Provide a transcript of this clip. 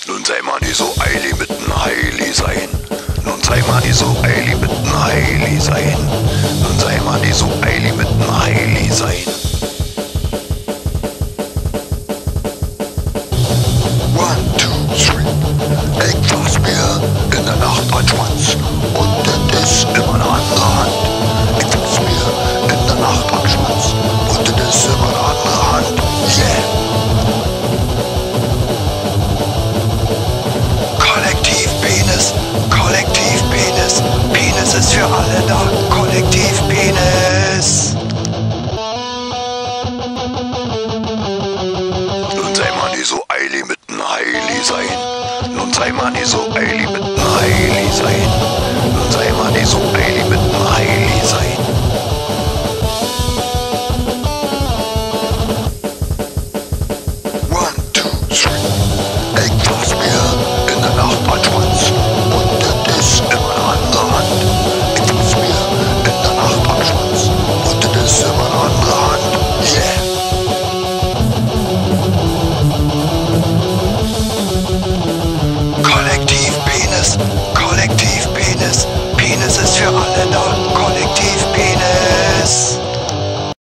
Nun sei mal nicht so eilig mit n Heili sein. Nun sei mal nicht so eilig mit n Heili sein. Nun sei mal nicht so eilig mit n Heili sein. One, two, three. Ich fass mir in der Nacht ein Schwanz und das ist in meiner anderen Hand. Ich fass mir in der Nacht ein Schwanz und das ist in meiner anderen Hand. Yeah! Kollektivpenis, Kollektivpenis, Penis ist für alle da, Kollektivpenis. Nun sei mal nicht so eilig mit n Heili sein. Nun sei mal nicht so eilig mit n Heili sein. Nun sei mal nicht so eilig mit n Heili sein. One, two, three. Ich fass mir in der Nacht ein Schwanz.